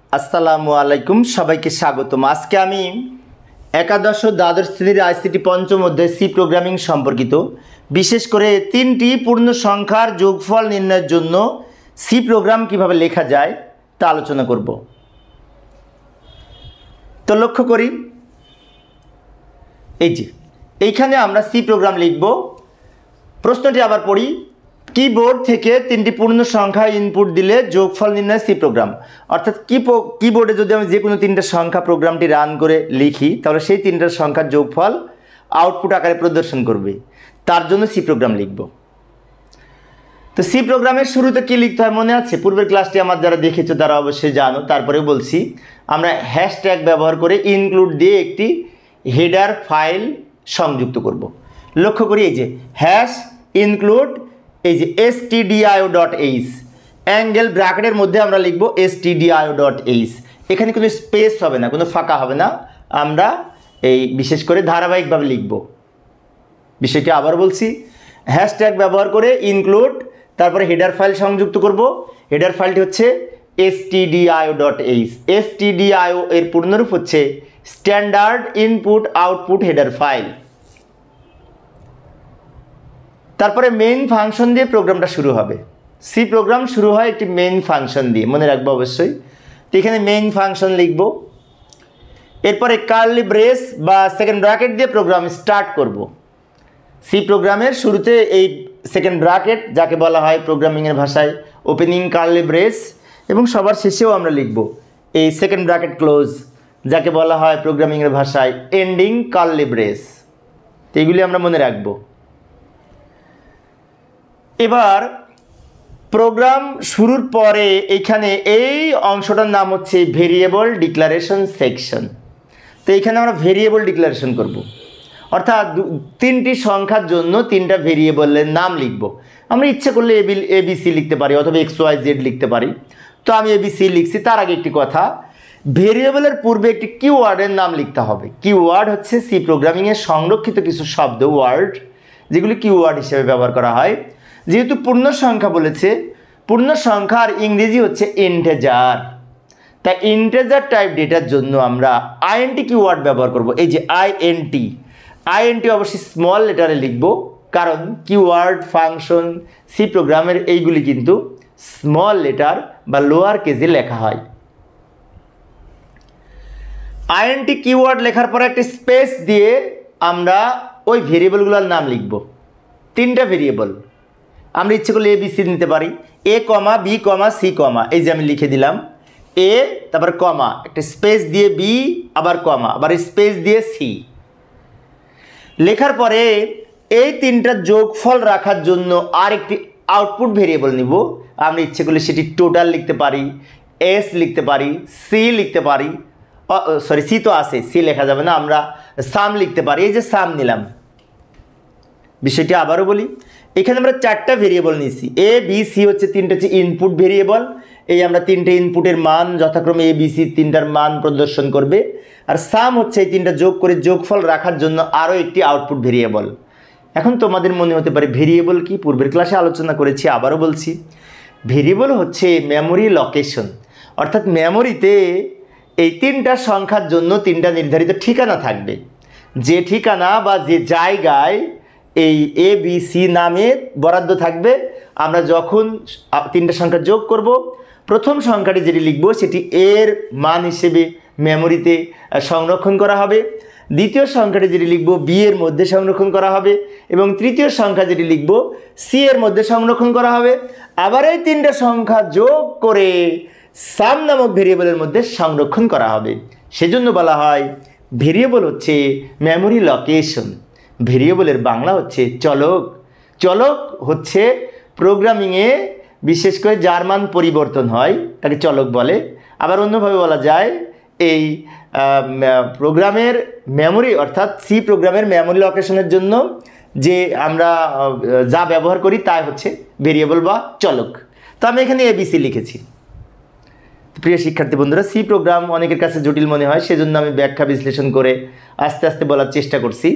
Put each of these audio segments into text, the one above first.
আসসালামু আলাইকুম, সবাইকে স্বাগতম। আজকে আমি একাদশ ও দ্বাদশ শ্রেণীর আইসিটি পঞ্চম অধ্যায় সি প্রোগ্রামিং সম্পর্কিত বিশেষ করে তিনটি পূর্ণ সংখ্যার যোগফল নির্ণয়ের জন্য সি প্রোগ্রাম কিভাবে লেখা যায় তা আলোচনা করব। তো লক্ষ্য করি, এইখানে আমরা সি প্রোগ্রাম লিখব। প্রশ্নটি আবার পড়ি, কিবোর্ড থেকে তিনটি পূর্ণ সংখ্যা ইনপুট দিলে যোগফল নির্ণয় সি প্রোগ্রাম। অর্থাৎ কিবোর্ডে যদি আমি যে কোনো তিনটা সংখ্যা প্রোগ্রামটি রান করে লিখি, তাহলে সেই তিনটা সংখ্যার যোগফল আউটপুট আকারে প্রদর্শন করবে, তার জন্য সি প্রোগ্রাম লিখব। তো সি প্রোগ্রামের শুরুতে কি লিখতে হয় মনে আছে? পূর্বের ক্লাসটি আমার যারা দেখেছো তারা অবশ্যই জানো। তারপরে বলছি, আমরা হ্যাশট্যাগ ব্যবহার করে ইনক্লুড দিয়ে একটি হেডার ফাইল সংযুক্ত করব। লক্ষ্য করি, এই যে হ্যাশ ইনক্লুড, এই যে stdio.h, অ্যাঙ্গেল ব্র্যাকেটের মধ্যে আমরা লিখব stdio.h। এখানে কোনো স্পেস হবে না, কোনো ফাঁকা হবে না, আমরা এই বিশেষ করে ধারাবাহিকভাবে লিখব। বিষয়টি আবার বলছি, হ্যাশট্যাগ ব্যবহার করে ইনক্লুড, তারপরে হেডার ফাইল সংযুক্ত করব। হেডার ফাইলটি হচ্ছে stdio.h। stdio এর পূর্ণরূপ হচ্ছে standard input output header file. তারপরে মেইন ফাংশন দিয়ে প্রোগ্রামটা শুরু হবে। সি প্রোগ্রাম শুরু হয় একটি মেইন ফাংশন দিয়ে, মনে রাখবো অবশ্যই। তো এখানে মেইন ফাংশন লিখব, এরপরে কার্লি ব্রেস বা সেকেন্ড ব্র্যাকেট দিয়ে প্রোগ্রাম স্টার্ট করব। সি প্রোগ্রামের শুরুতে এই সেকেন্ড ব্র্যাকেট, যাকে বলা হয় প্রোগ্রামিংয়ের ভাষায় ওপেনিং কার্লি ব্রেস, এবং সবার শেষেও আমরা লিখব এই সেকেন্ড ব্র্যাকেট ক্লোজ, যাকে বলা হয় প্রোগ্রামিংয়ের ভাষায় এন্ডিং কার্লি ব্রেস। তো এইগুলি আমরা মনে রাখবো। এবার প্রোগ্রাম শুরুর পরে এখানে এই অংশটার নাম হচ্ছে ভেরিয়েবল ডিক্লারেশন সেকশন। তো এখানে আমরা ভেরিয়েবল ডিক্লারেশন করব, অর্থাৎ তিনটি সংখ্যার জন্য তিনটা ভেরিয়েবলের নাম লিখব। আমরা ইচ্ছে করলে এবিসি লিখতে পারি অথবা XYZ লিখতে পারি। তো আমি এবিসি লিখছি। তার আগে একটি কথা, ভেরিয়েবলের পূর্বে একটি কিওয়ার্ডের নাম লিখতে হবে। কিওয়ার্ড হচ্ছে সি প্রোগ্রামিংয়ে সংরক্ষিত কিছু শব্দ, ওয়ার্ড, যেগুলি কিওয়ার্ড হিসেবে ব্যবহার করা হয়। যেহেতু পূর্ণ সংখ্যা বলেছে, পূর্ণ সংখ্যার ইংরেজি হচ্ছে ইন্টেজার, তাই ইন্টেজার টাইপ ডেটার জন্য আমরা আইএনটি কিওয়ার্ড ব্যবহার করব। এই যে আইএনটি অবশ্যই স্মল লেটারে লিখব, কারণ কিওয়ার্ড ফাংশন সি প্রোগ্রামের এইগুলি কিন্তু স্মল লেটার বা লোয়ার কেজে লেখা হয়। আইএনটি কিওয়ার্ড লেখার পরে একটি স্পেস দিয়ে আমরা ওই ভেরিয়েবলগুলোর নাম লিখব। তিনটা ভেরিয়েবল, আমরা ইচ্ছে করলে এবিসি নিতে পারি, এ কমা বি কমা সি কমা। এই যে আমি লিখে দিলাম এ, তারপর কমা, একটা স্পেস দিয়ে বি, আবার কমা, আবার স্পেস দিয়ে সি। লেখার পরে এই তিনটা যোগফল রাখার জন্য আর একটি আউটপুট ভেরিয়েবল নিব। আমরা ইচ্ছে করলে সেটি টোটাল লিখতে পারি, এস লিখতে পারি, সি লিখতে পারি, সরি সি তো আছে, সি লেখা যাবে না, আমরা সাম লিখতে পারি। এই যে সাম নিলাম। বিষয়টি আবারও বলি, এখানে আমরা চারটা ভেরিয়েবল নিয়েছি। এ বি সি হচ্ছে তিনটা হচ্ছে ইনপুট ভেরিয়েবল। এই আমরা তিনটে ইনপুটের মান যথাক্রমে এ বি সি তিনটার মান প্রদর্শন করবে। আর সাম হচ্ছে এই তিনটা যোগ করে যোগফল রাখার জন্য আরও একটি আউটপুট ভেরিয়েবল। এখন তোমাদের মনে হতে পারে ভেরিয়েবল কি? পূর্বের ক্লাসে আলোচনা করেছি, আবারও বলছি। ভেরিয়েবল হচ্ছে মেমোরি লোকেশন, অর্থাৎ মেমোরিতে এই তিনটা সংখ্যার জন্য তিনটা নির্ধারিত ঠিকানা থাকবে। যে ঠিকানা বা যে জায়গায় এই এ বি সি নামে বরাদ্দ থাকবে, আমরা যখন তিনটা সংখ্যা যোগ করব, প্রথম সংখ্যাটি যেটি লিখব সেটি এর মান হিসেবে মেমোরিতে সংরক্ষণ করা হবে, দ্বিতীয় সংখ্যাটি যেটি লিখব বি এর মধ্যে সংরক্ষণ করা হবে, এবং তৃতীয় সংখ্যা যেটি লিখব সি এর মধ্যে সংরক্ষণ করা হবে। আবার এই তিনটা সংখ্যা যোগ করে সাম নামক ভেরিয়েবলের মধ্যে সংরক্ষণ করা হবে। সেজন্য বলা হয় ভেরিয়েবল হচ্ছে মেমোরি লোকেশন। ভেরিয়েবলের বাংলা হচ্ছে চলক। চলক হচ্ছে প্রোগ্রামিংয়ে বিশেষ করে যার মান পরিবর্তন হয় তাকে চলক বলে। আবার অন্যভাবে বলা যায়, এই প্রোগ্রামের মেমোরি অর্থাৎ সি প্রোগ্রামের মেমোরি লোকেশনের জন্য যে আমরা যা ব্যবহার করি তাই হচ্ছে ভেরিয়েবল বা চলক। তো আমি এখানে এবিসি লিখেছি। প্রিয় শিক্ষার্থী বন্ধুরা, সি প্রোগ্রাম অনেকের কাছে জটিল মনে হয়, সেজন্য আমি ব্যাখ্যা বিশ্লেষণ করে আস্তে আস্তে বলার চেষ্টা করছি।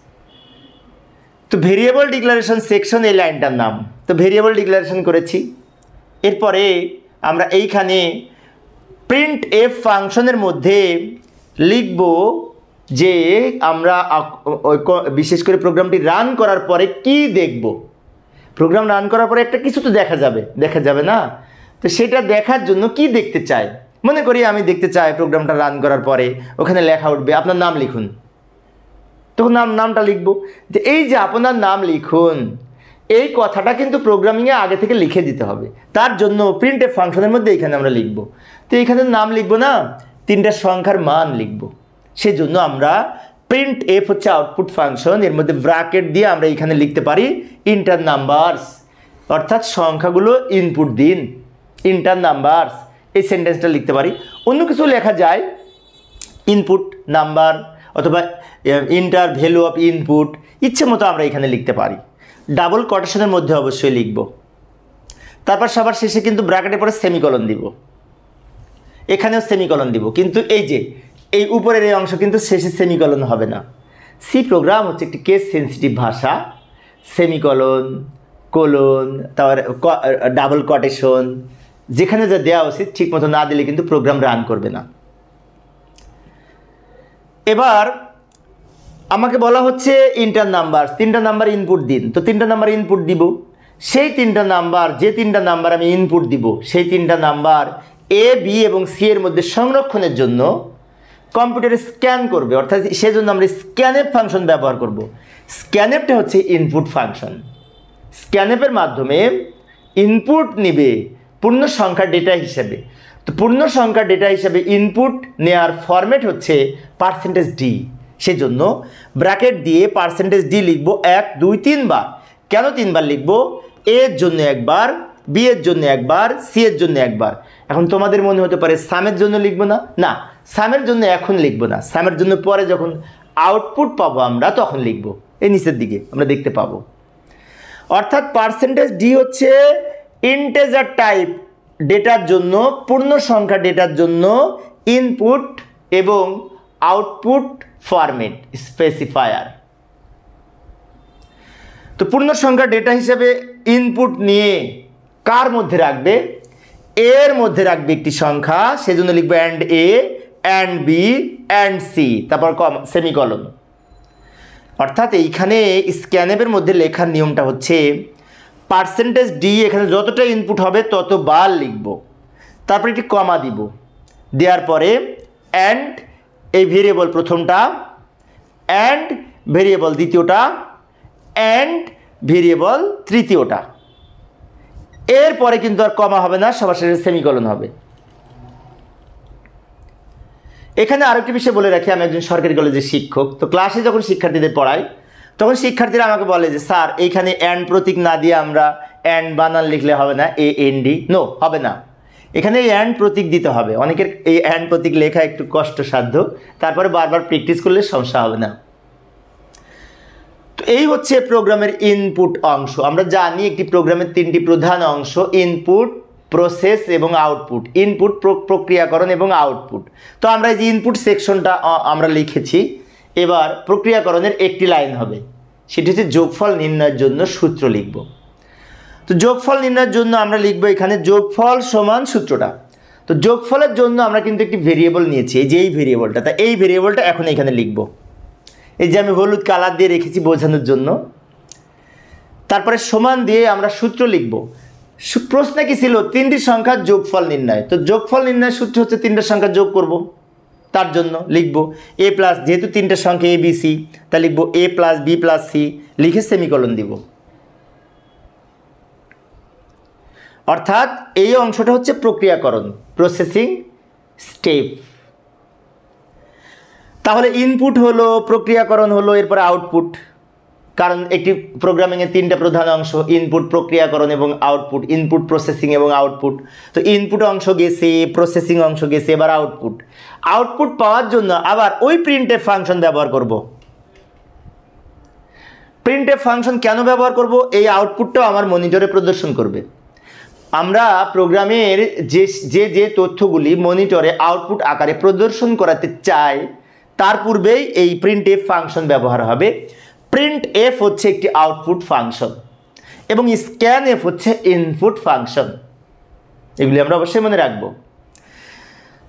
তো ভেরিয়েবল ডিক্লারেশন সেকশন এই লাইনটার নাম। তো ভেরিয়েবল ডিক্লারেশন করেছি। এরপরে আমরা এইখানে প্রিন্ট এফ ফাংশনের মধ্যে লিখব যে আমরা বিশেষ করে প্রোগ্রামটি রান করার পরে কি দেখব। প্রোগ্রাম রান করার পরে একটা কিছু তো দেখা যাবে না? তো সেটা দেখার জন্য কি দেখতে চাই? মনে করি আমি দেখতে চাই প্রোগ্রামটা রান করার পরে ওখানে লেখা উঠবে আপনার নাম লিখুন, তখন নামটা লিখব। যে এই যে আপনার নাম লিখুন, এই কথাটা কিন্তু প্রোগ্রামিংয়ে আগে থেকে লিখে দিতে হবে। তার জন্য প্রিন্ট এফ ফাংশনের মধ্যে এখানে আমরা লিখব। তো এখানে নাম লিখব না, তিনটা সংখ্যার মান লিখব। সেজন্য আমরা প্রিন্ট এফ হচ্ছে আউটপুট ফাংশন, এর মধ্যে ব্র্যাকেট দিয়ে আমরা এখানে লিখতে পারি ইন্টার নাম্বারস, অর্থাৎ সংখ্যাগুলো ইনপুট দিন, ইন্টার নাম্বারস, এই সেন্টেন্সটা লিখতে পারি। অন্য কিছু লেখা যায়, ইনপুট নাম্বার অথবা ইন্টার ভ্যালু অফ ইনপুট, ইচ্ছে মতো আমরা এখানে লিখতে পারি। ডাবল কোটেশনের মধ্যে অবশ্যই লিখব। তারপর সবার শেষে কিন্তু ব্র্যাকেটের পরে সেমিকলন দিব, এখানেও সেমিকলন দিব। কিন্তু এই যে এই উপরের এই অংশ কিন্তু শেষে সেমিকলন হবে না। সি প্রোগ্রাম হচ্ছে একটি কেস সেন্সিটিভ ভাষা। সেমিকলন, কোলন, তারপর ডাবল কোটেশন, যেখানে যা দেওয়া উচিত ঠিক মতো না দিলে কিন্তু প্রোগ্রাম রান করবে না। এবার আমাকে বলা হচ্ছে ইন্টার নাম্বার, তিনটা নাম্বার ইনপুট দিন। তো তিনটা নাম্বার ইনপুট দিব। সেই তিনটা নাম্বার, যে তিনটা নাম্বার আমি ইনপুট দিব, সেই তিনটা নাম্বার এ, বি এবং সি এর মধ্যে সংরক্ষণের জন্য কম্পিউটারে স্ক্যান করবে, অর্থাৎ সেজন্য আমরা স্ক্যানএফ ফাংশন ব্যবহার করব। স্ক্যানএফটা হচ্ছে ইনপুট ফাংশন। স্ক্যানএফের মাধ্যমে ইনপুট নিবে পূর্ণ সংখ্যা ডেটা হিসেবে। তো পূর্ণ সংখ্যা ডেটা হিসেবে ইনপুট নেওয়ার ফরম্যাট হচ্ছে %d। সেজন্য ব্র্যাকেট দিয়ে %d লিখব 1, 2, 3 বার। কেন 3 বার লিখব? এ এর জন্য একবার, বি এর জন্য একবার, সি এর জন্য একবার। এখন তোমাদের মনে হতে পারে সামের জন্য লিখব না। না, সামের জন্য এখন লিখব না, সামের জন্য পরে যখন আউটপুট পাবো আমরা তখন লিখব। এই নিচের দিকে আমরা দেখতে পাবো। অর্থাৎ %d হচ্ছে ইন্টেজার টাইপ ডেটার জন্য, পূর্ণ সংখ্যা ডেটার জন্য ইনপুট এবং আউটপুট ফরম্যাট স্পেসিফায়ার। তো পূর্ণ সংখ্যা ডেটা হিসেবে ইনপুট নিয়ে কার মধ্যে রাখবে? এর মধ্যে রাখবে একটি সংখ্যা, সেজন্য লিখবে and A, and B, and C, তারপর সেমিকলন। অর্থাৎ এইখানে স্ক্যানএফের মধ্যে লেখার নিয়মটা হচ্ছে %d, এখানে যতটা ইনপুট হবে ততবার লিখব, তারপর একটি কমা দিব, দেওয়ার পরে অ্যান্ড এই ভেরিয়েবল প্রথমটা, অ্যান্ড ভেরিয়েবল দ্বিতীয়টা, অ্যান্ড ভেরিয়েবল তৃতীয়টা। এরপরে কিন্তু আর কমা হবে না, সবার শেষে সেমিকলন হবে। এখানে আরেকটি বিষয় বলে রাখি, আমি একজন সরকারি কলেজের শিক্ষক। তো ক্লাসে যখন শিক্ষার্থীদের পড়াই তখন শিক্ষার্থীরা আমাকে বলে যে স্যার এইখানে অ্যান্ড প্রতীক না দিয়ে আমরা অ্যান্ড বানান লিখলে হবে না, AND? নো, হবে না, এখানে অ্যান্ড প্রতীক দিতে হবে। অনেকের এই অ্যান্ড প্রতীক লেখা একটু কষ্টসাধ্য, তারপরে বারবার প্র্যাকটিস করলে সমস্যা হবে না। তো এই হচ্ছে প্রোগ্রামের ইনপুট অংশ। আমরা জানি একটি প্রোগ্রামের তিনটি প্রধান অংশ, ইনপুট, প্রসেস এবং আউটপুট। ইনপুট প্রক্রিয়াকরণ এবং আউটপুট। তো আমরা এই যে ইনপুট সেকশনটা আমরা লিখেছি, এবার প্রক্রিয়াকরণের একটি লাইন হবে, সেটি হচ্ছে যোগফল নির্ণয়ের জন্য সূত্র লিখব। তো যোগফল নির্ণয়ের জন্য আমরা লিখব এখানে যোগফল সমান সূত্রটা। তো যোগফলের জন্য আমরা কিন্তু একটি ভেরিয়েবল নিয়েছি, এই যে এই ভেরিয়েবলটা, তা এই ভেরিয়েবলটা এখন এখানে লিখব। এই যে আমি হলুদ কালার দিয়ে রেখেছি বোঝানোর জন্য। তারপরে সমান দিয়ে আমরা সূত্র লিখব। প্রশ্নে কি ছিল? তিনটি সংখ্যার যোগফল নির্ণয়। তো যোগফল নির্ণয়ের সূত্র হচ্ছে তিনটা সংখ্যা যোগ করব, তার জন্য লিখব a প্লাস, যেহেতু তিনটা সংখ্যা a b c, তা লিখব a plus b plus c, লিখে সেমিকলন দিব। অর্থাৎ এই অংশটা হচ্ছে প্রক্রিয়াকরণ, প্রসেসিং স্টেপ। তাহলে ইনপুট হলো, প্রক্রিয়াকরণ হলো, এরপরে আউটপুট। কারণ একটি প্রোগ্রামিংয়ের তিনটা প্রধান অংশ, ইনপুট, প্রক্রিয়াকরণ এবং আউটপুট। ইনপুট, প্রসেসিং এবং আউটপুট। তো ইনপুট অংশ গেছে, প্রসেসিং অংশ গেছে, এবার আউটপুট। আউটপুট পাওয়ার জন্য আবার ওই প্রিন্টএফ ফাংশন ব্যবহার করব। প্রিন্টএফ ফাংশন কেন ব্যবহার করব? এই আউটপুটটাও আমার মনিটরে প্রদর্শন করবে। আমরা প্রোগ্রামের যে যে তথ্যগুলি মনিটরে আউটপুট আকারে প্রদর্শন করাতে চাই, তার পূর্বেই এই প্রিন্টএফ ফাংশন ব্যবহার হবে। প্রিন্টএফ হচ্ছে একটি আউটপুট ফাংশন এবং স্ক্যানএফ হচ্ছে ইনপুট ফাংশন। এগুলি আমরা অবশ্যই মনে রাখব।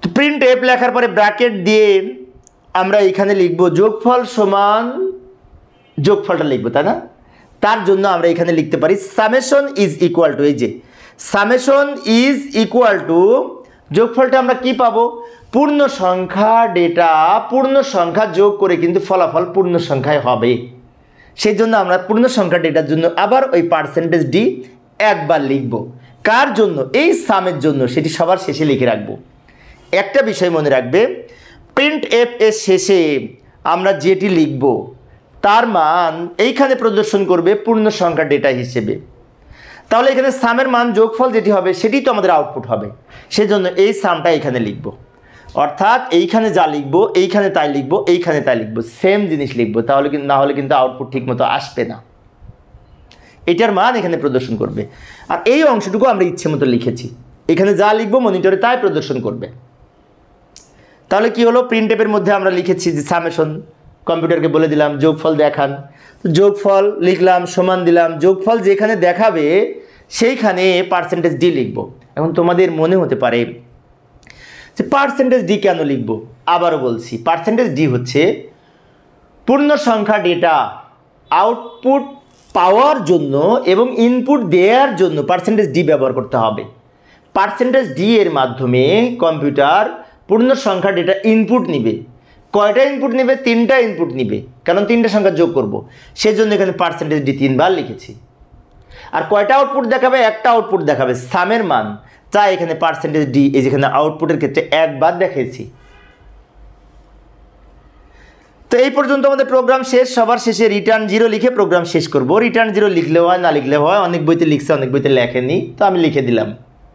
তো প্রিন্ট এফ লেখার পরে ব্র্যাকেট দিয়ে আমরা এখানে লিখব যোগফল সমান যোগফলটা লিখবো, তাই না? তার জন্য আমরা এখানে লিখতে পারি সামেশন ইজ ইকুয়াল টু, এই যে সামেশন ইজ ইকুয়াল টু যোগফলটা আমরা কি পাবো, পূর্ণ সংখ্যা ডেটা পূর্ণ সংখ্যা যোগ করে কিন্তু ফলাফল পূর্ণ সংখ্যায় হবে। সেই জন্য আমরা পূর্ণ সংখ্যা ডেটার জন্য আবার ওই পার্সেন্টেজ ডি একবার লিখব। কার জন্য? এই সামের জন্য, সেটি সবার শেষে লিখে রাখবো। একটা বিষয় মনে রাখবে, প্রিন্ট এফ এর শেষে আমরা যেটি লিখব তার মান এইখানে প্রদর্শন করবে পূর্ণ সংখ্যা ডেটা হিসেবে। তাহলে এখানে সামের মান যোগফল যেটি হবে সেটি তো আমাদের আউটপুট হবে। সেজন্য এই সামটা এখানে লিখব, অর্থাৎ এইখানে যা লিখব এইখানে তাই লিখব, এইখানে তাই লিখব, সেম জিনিস লিখব। তাহলে কিন্তু না হলে কিন্তু আউটপুট ঠিক মতো আসবে না। এটার মান এখানে প্রদর্শন করবে। আর এই অংশটুকু আমরা ইচ্ছে মতো লিখেছি, এখানে যা লিখব মনিটরে তাই প্রদর্শন করবে। তাহলে কি হলো, প্রিন্ট এফের মধ্যে আমরা লিখেছি যে সামেশন, কম্পিউটারকে বলে দিলাম যোগফল দেখান, যোগফল লিখলাম, সমান দিলাম, যোগফল যেখানে দেখাবে সেইখানে পার্সেন্টেজ ডি লিখব। এখন তোমাদের মনে হতে পারে যে পার্সেন্টেজ ডি কেন লিখব? আবারও বলছি, পার্সেন্টেজ ডি হচ্ছে পূর্ণ সংখ্যা ডেটা আউটপুট পাওয়ার জন্য এবং ইনপুট দেওয়ার জন্য পার্সেন্টেজ ডি ব্যবহার করতে হবে। পার্সেন্টেজ ডি এর মাধ্যমে কম্পিউটার পূর্ণ সংখ্যা ডেটা ইনপুট নিবে। কয়টা ইনপুট নেবে? 3টা ইনপুট নিবে, কারণ 3টা সংখ্যা যোগ করব। সেজন্য এখানে পার্সেন্টেজ ডি 3বার লিখেছি। আর কয়টা আউটপুট দেখাবে? একটা আউটপুট দেখাবে, সামের মান, তাই এখানে পার্সেন্টেজ ডি এই যেখানে আউটপুটের ক্ষেত্রে একবার দেখেছি। তো এই পর্যন্ত আমাদের প্রোগ্রাম শেষ। সবার শেষে রিটার্ন 0 লিখে প্রোগ্রাম শেষ করব। রিটার্ন 0 লিখলেও হয়, না লিখলেও হয়, অনেক বইতে লিখছে অনেক বইতে লেখেনি, তো আমি লিখে দিলাম।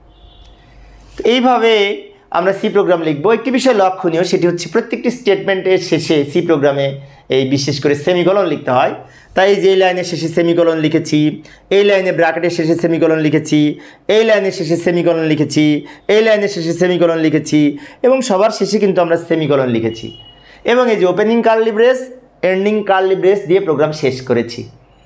তো এইভাবে আমরা সি প্রোগ্রাম লিখব। একটি বিষয় লক্ষণীয়, সেটি হচ্ছে প্রত্যেকটি স্টেটমেন্টের শেষে সি প্রোগ্রামে এই বিশেষ করে সেমিকলন লিখতে হয়। তাই যে লাইনের শেষে সেমিকলন লিখেছি, এই লাইনে ব্র্যাকেটের শেষে সেমিকলন লিখেছি, এই লাইনের শেষে সেমিকলন লিখেছি, এই লাইনের শেষে সেমিকলন লিখেছি, এবং সবার শেষে কিন্তু আমরা সেমিকলন লিখেছি। এবং এই যে opening curly brace, ending curly brace দিয়ে প্রোগ্রাম শেষ করেছি।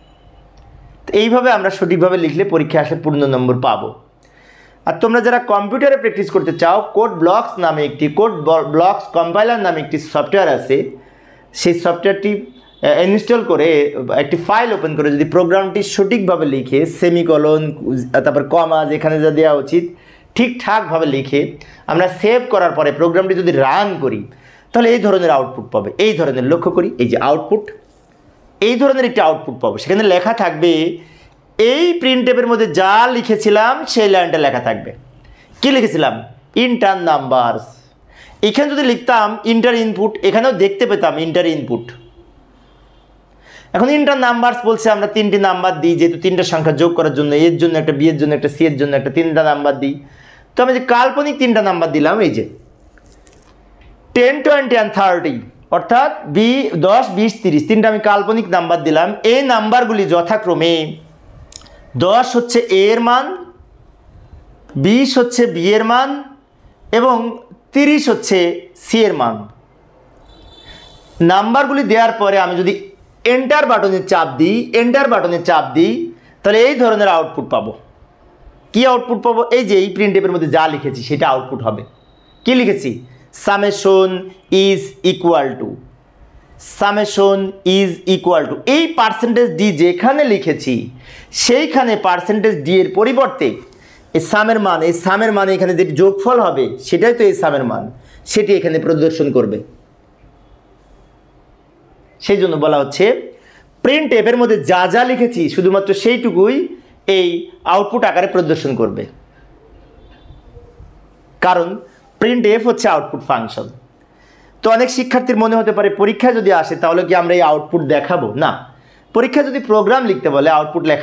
তো এইভাবে আমরা সঠিকভাবে লিখলে পরীক্ষায় আসলে পূর্ণ নম্বর পাবো। আর তোমরা যারা কম্পিউটারে প্র্যাকটিস করতে চাও, কোড ব্লকস নামে একটি ব্লকস কম্পাইলার নামে একটি সফটওয়্যার আছে। সেই সফটওয়্যারটি ইনস্টল করে একটি ফাইল ওপেন করে যদি প্রোগ্রামটি সঠিকভাবে লিখে সেমিকলন তারপর কমা যেখানে যা দেওয়া উচিত ঠিকঠাকভাবে লিখে আমরা সেভ করার পরে প্রোগ্রামটি যদি রান করি, তাহলে এই ধরনের আউটপুট পাবে। এই ধরনের, লক্ষ্য করি, এই যে আউটপুট, এই ধরনের একটি আউটপুট পাবো। সেখানে লেখা থাকবে, এই প্রিন্ট এফের মধ্যে যা লিখেছিলাম সেই লাইনটা লেখা থাকবে। কি লিখেছিলাম? Enter numbers. এখানে যদি লিখতাম ইন্টার ইনপুট, এখানেও দেখতে পেতাম ইন্টার ইনপুট। এখন ইন্টার নাম্বারস বলছে আমরা 3টি নাম্বার দিই, যেহেতু 3টা সংখ্যা যোগ করার জন্য, এর জন্য একটা, বি এর জন্য একটা, সি এর জন্য একটা, 3টা নাম্বার দিই। তো আমি যে কাল্পনিক 3টা নাম্বার দিলাম, এই যে 10, 20 and 30, অর্থাৎ 10, 20, 30, 3টা আমি কাল্পনিক নাম্বার দিলাম। এই নাম্বারগুলি যথাক্রমে 10 হচ্ছে এ এর মান, 20 হচ্ছে বি এর মান এবং 30 হচ্ছে সি এর মান। নাম্বারগুলি দেওয়ার পরে আমি যদি এন্টার বাটনে চাপ দিই, তাহলে এই ধরনের আউটপুট পাবো। কি আউটপুট পাবো? এই যে এই প্রিন্ট এফের মধ্যে যা লিখেছি সেটা আউটপুট হবে। কি লিখেছি? Summation is equal to, summation is equal to, এই পার্সেন্টেজ ডি যেখানে লিখেছি সেইখানে পার্সেন্টেজ ডি এর পরিবর্তে এই সামের মান, এই সামের মানে এখানে যেটি যোগফল হবে সেটাই তো এই সামের মান, সেটি এখানে প্রদর্শন করবে। সেই জন্য বলা হচ্ছে প্রিন্ট এফের মধ্যে যা যা লিখেছি শুধুমাত্র সেইটুকুই এই আউটপুট আকারে প্রদর্শন করবে, কারণ প্রিন্ট এফ হচ্ছে আউটপুট ফাংশন। তো অনেক শিক্ষার্থীর মনে হতে পারে পরীক্ষা যদি আসে তাহলে কি আমরা এই আউটপুট দেখাবো? না, পরীক্ষা যদি প্রোগ্রাম লিখতে বলে আউটপুট লেখা